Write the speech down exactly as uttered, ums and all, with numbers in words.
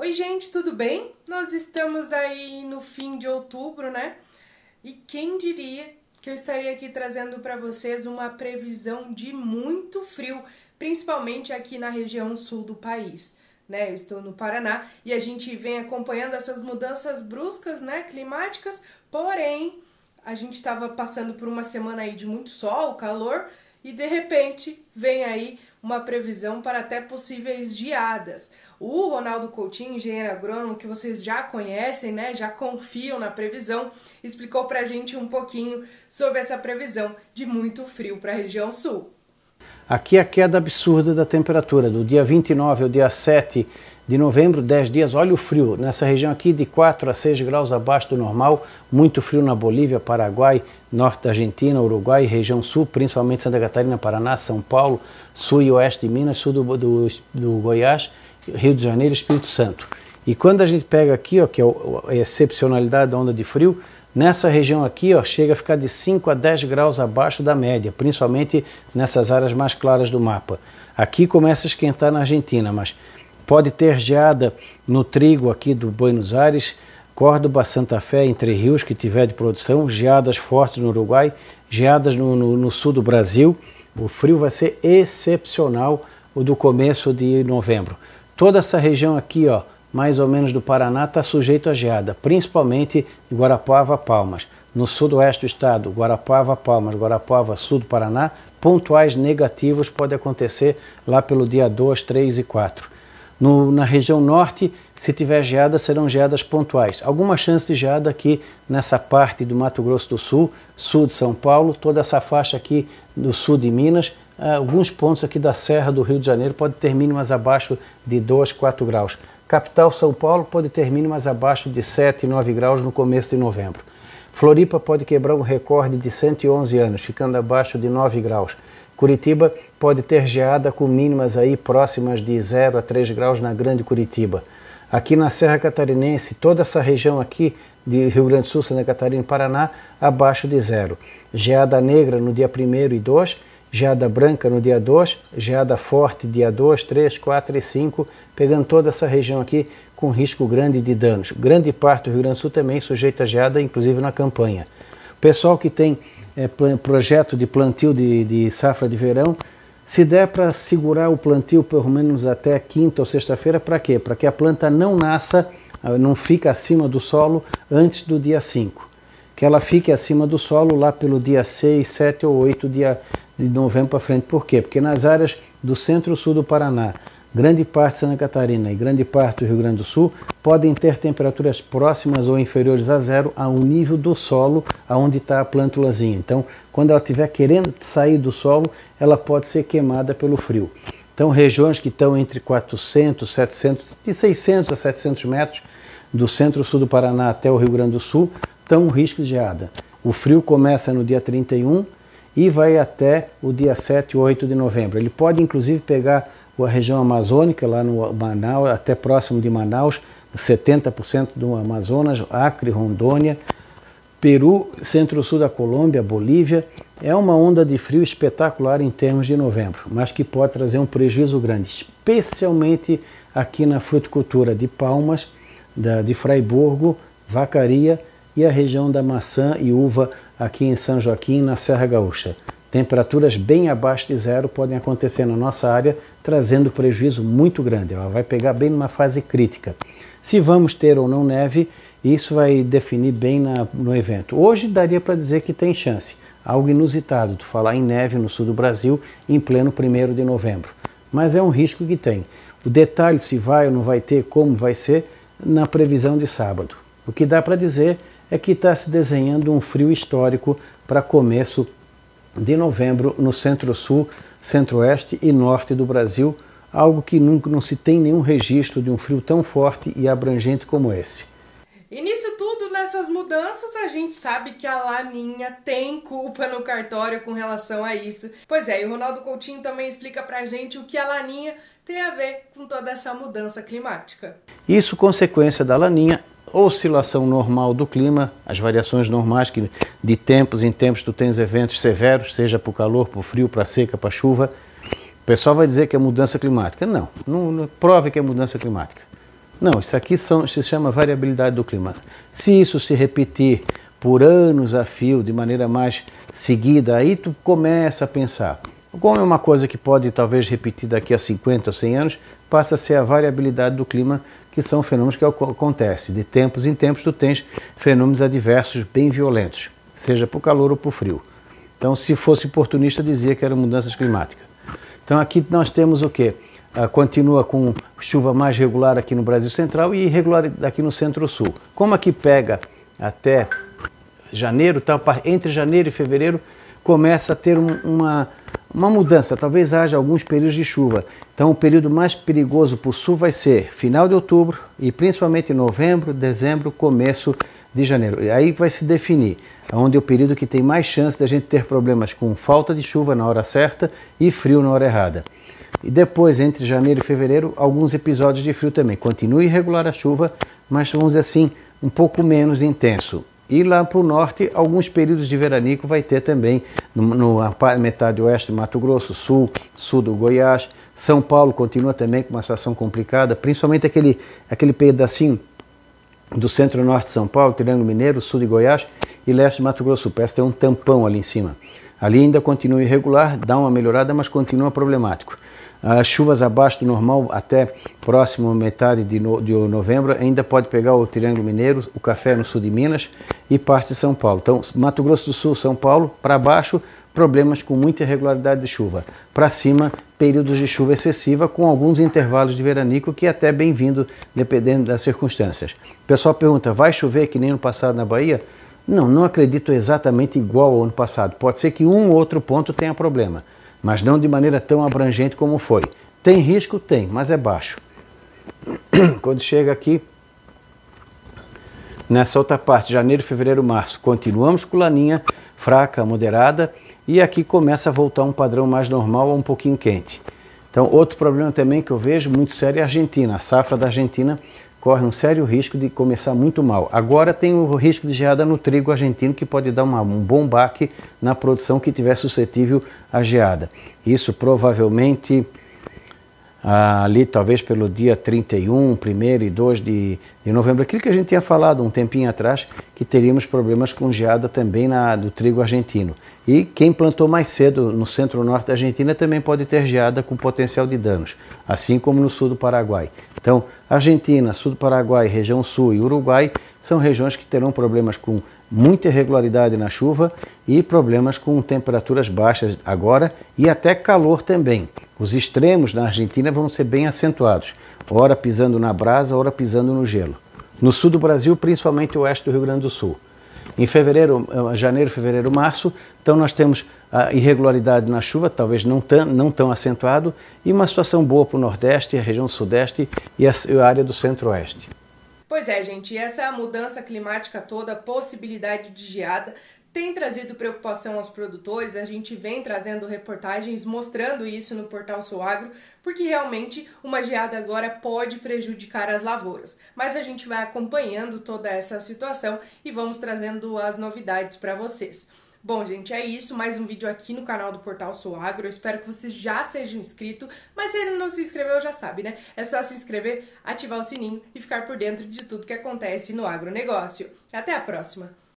Oi gente, tudo bem? Nós estamos aí no fim de outubro, né? E quem diria que eu estaria aqui trazendo para vocês uma previsão de muito frio, principalmente aqui na região sul do país, né? Eu estou no Paraná e a gente vem acompanhando essas mudanças bruscas, né, climáticas, porém a gente estava passando por uma semana aí de muito sol, calor, e de repente vem aí uma previsão para até possíveis geadas. O Ronaldo Coutinho, engenheiro agrônomo, que vocês já conhecem, né, já confiam na previsão, explicou pra gente um pouquinho sobre essa previsão de muito frio para a região sul. Aqui a queda absurda da temperatura, do dia vinte e nove ao dia sete de novembro, dez dias, olha o frio, nessa região aqui de quatro a seis graus abaixo do normal, muito frio na Bolívia, Paraguai, norte da Argentina, Uruguai, região sul, principalmente Santa Catarina, Paraná, São Paulo, sul e oeste de Minas, sul do, do, do Goiás, Rio de Janeiro e Espírito Santo. E quando a gente pega aqui, ó, que é a excepcionalidade da onda de frio, nessa região aqui, ó, chega a ficar de cinco a dez graus abaixo da média, principalmente nessas áreas mais claras do mapa. Aqui começa a esquentar na Argentina, mas pode ter geada no trigo aqui do Buenos Aires, Córdoba, Santa Fé, Entre Rios, que tiver de produção, geadas fortes no Uruguai, geadas no, no, no sul do Brasil. O frio vai ser excepcional, o do começo de novembro. Toda essa região aqui, ó, mais ou menos do Paraná, está sujeito a geada, principalmente em Guarapuava, Palmas. No sudoeste do estado, Guarapuava, Palmas, Guarapuava, sul do Paraná, pontuais negativos podem acontecer lá pelo dia dois, três e quatro. No, na região norte, se tiver geada, serão geadas pontuais. Alguma chance de geada aqui nessa parte do Mato Grosso do Sul, sul de São Paulo, toda essa faixa aqui do sul de Minas. Alguns pontos aqui da Serra do Rio de Janeiro pode ter mínimas abaixo de dois, quatro graus. Capital São Paulo pode ter mínimas abaixo de sete, nove graus no começo de novembro. Floripa pode quebrar um recorde de cento e onze anos, ficando abaixo de nove graus. Curitiba pode ter geada com mínimas aí próximas de zero a três graus na Grande Curitiba. Aqui na Serra Catarinense, toda essa região aqui de Rio Grande do Sul, Santa Catarina e Paraná, abaixo de zero. Geada negra no dia primeiro e dois, geada branca no dia dois, geada forte dia dois, três, quatro e cinco, pegando toda essa região aqui com risco grande de danos. Grande parte do Rio Grande do Sul também sujeita a geada, inclusive na campanha. O pessoal que tem é, projeto de plantio de, de safra de verão, se der para segurar o plantio pelo menos até quinta ou sexta-feira, para quê? Para que a planta não nasça, não fique acima do solo antes do dia cinco. Que ela fique acima do solo lá pelo dia seis, sete ou oito dia de novembro para frente. Por quê? Porque nas áreas do centro-sul do Paraná, grande parte de Santa Catarina e grande parte do Rio Grande do Sul podem ter temperaturas próximas ou inferiores a zero ao nível do solo aonde está a plântulazinha. Então, quando ela estiver querendo sair do solo, ela pode ser queimada pelo frio. Então, regiões que estão entre quatrocentos, setecentos, de seiscentos a setecentos metros do centro-sul do Paraná até o Rio Grande do Sul, estão um risco de geada. O frio começa no dia trinta e um e vai até o dia sete e oito de novembro. Ele pode inclusive pegar a região amazônica, lá no Manaus, até próximo de Manaus, setenta por cento do Amazonas, Acre, Rondônia, Peru, centro-sul da Colômbia, Bolívia. É uma onda de frio espetacular em termos de novembro, mas que pode trazer um prejuízo grande, especialmente aqui na fruticultura de Palmas, da, de Fraiburgo, Vacaria e a região da maçã e uva aqui em São Joaquim, na Serra Gaúcha. Temperaturas bem abaixo de zero podem acontecer na nossa área, trazendo prejuízo muito grande. Ela vai pegar bem numa fase crítica. Se vamos ter ou não neve, isso vai definir bem na, no evento. Hoje daria para dizer que tem chance. Algo inusitado, de falar em neve no sul do Brasil em pleno primeiro de novembro. Mas é um risco que tem. O detalhe se vai ou não vai ter, como vai ser, na previsão de sábado. O que dá para dizer é que está se desenhando um frio histórico para começo de novembro no centro-sul, centro-oeste e norte do Brasil, algo que nunca não se tem nenhum registro de um frio tão forte e abrangente como esse. E nisso tudo, nessas mudanças, a gente sabe que a Laninha tem culpa no cartório com relação a isso. Pois é, e o Ronaldo Coutinho também explica pra gente o que a Laninha tem a ver com toda essa mudança climática. Isso consequência da Laninha, oscilação normal do clima, as variações normais que de tempos em tempos tu tens eventos severos, seja para o calor, para o frio, para a seca, para a chuva. O pessoal vai dizer que é mudança climática. Não, não, não prove que é mudança climática. Não, isso aqui são, se chama variabilidade do clima. Se isso se repetir por anos a fio, de maneira mais seguida, aí tu começa a pensar. Como é uma coisa que pode talvez repetir daqui a cinquenta ou cem anos, passa a ser a variabilidade do clima, que são fenômenos que acontecem. De tempos em tempos tu tens fenômenos adversos bem violentos, seja por calor ou por frio. Então, se fosse oportunista, dizia que eram mudanças climáticas. Então aqui nós temos o quê? Uh, continua com chuva mais regular aqui no Brasil Central e irregular aqui no Centro-Sul. Como aqui pega até janeiro, tá, entre janeiro e fevereiro, começa a ter um, uma, uma mudança, talvez haja alguns períodos de chuva. Então o período mais perigoso para o sul vai ser final de outubro e principalmente novembro, dezembro, começo de janeiro. E aí vai se definir onde é o período que tem mais chance da gente ter problemas com falta de chuva na hora certa e frio na hora errada. E depois, entre janeiro e fevereiro, alguns episódios de frio também. Continua irregular a chuva, mas vamos dizer assim, um pouco menos intenso. E lá para o norte, alguns períodos de veranico vai ter também, no, na metade oeste do Mato Grosso, sul, sul do Goiás. São Paulo continua também com uma situação complicada, principalmente aquele, aquele pedacinho do centro-norte de São Paulo, Triângulo Mineiro, sul de Goiás e leste de Mato Grosso. Parece ter um tampão ali em cima. Ali ainda continua irregular, dá uma melhorada, mas continua problemático. As chuvas abaixo do normal até próximo à metade de, no, de novembro ainda pode pegar o Triângulo Mineiro, o Café no sul de Minas e parte de São Paulo. Então, Mato Grosso do Sul, São Paulo, para baixo, problemas com muita irregularidade de chuva. Para cima, períodos de chuva excessiva com alguns intervalos de veranico, que é até bem-vindo, dependendo das circunstâncias. O pessoal pergunta, vai chover que nem no passado na Bahia? Não, não acredito exatamente igual ao ano passado. Pode ser que um ou outro ponto tenha problema, mas não de maneira tão abrangente como foi. Tem risco? Tem, mas é baixo. Quando chega aqui, nessa outra parte, janeiro, fevereiro, março, continuamos com laninha fraca, moderada, e aqui começa a voltar um padrão mais normal ou um pouquinho quente. Então, outro problema também que eu vejo muito sério é a Argentina. A safra da Argentina corre um sério risco de começar muito mal. Agora tem o risco de geada no trigo argentino, que pode dar uma, um bom baque na produção que estiver suscetível à geada. Isso provavelmente ah, ali talvez pelo dia trinta e um, primeiro e dois de, de novembro, aquilo que a gente tinha falado um tempinho atrás, que teríamos problemas com geada também na, do trigo argentino. E quem plantou mais cedo no centro-norte da Argentina também pode ter geada com potencial de danos, assim como no sul do Paraguai. Então, Argentina, sul do Paraguai, região sul e Uruguai são regiões que terão problemas com muita irregularidade na chuva e problemas com temperaturas baixas agora e até calor também. Os extremos na Argentina vão ser bem acentuados, ora pisando na brasa, ora pisando no gelo. No sul do Brasil, principalmente o oeste do Rio Grande do Sul. Em fevereiro, janeiro, fevereiro, março, então nós temos a irregularidade na chuva, talvez não tão, não tão acentuado, e uma situação boa para o Nordeste, a região Sudeste e a área do Centro-Oeste. Pois é, gente, essa mudança climática toda, possibilidade de geada, tem trazido preocupação aos produtores. A gente vem trazendo reportagens mostrando isso no Portal Sou Agro, porque realmente uma geada agora pode prejudicar as lavouras. Mas a gente vai acompanhando toda essa situação e vamos trazendo as novidades para vocês. Bom, gente, é isso. Mais um vídeo aqui no canal do Portal Sou Agro. Eu espero que vocês já sejam inscritos, mas se ainda não se inscreveu, já sabe, né? É só se inscrever, ativar o sininho e ficar por dentro de tudo que acontece no agronegócio. Até a próxima!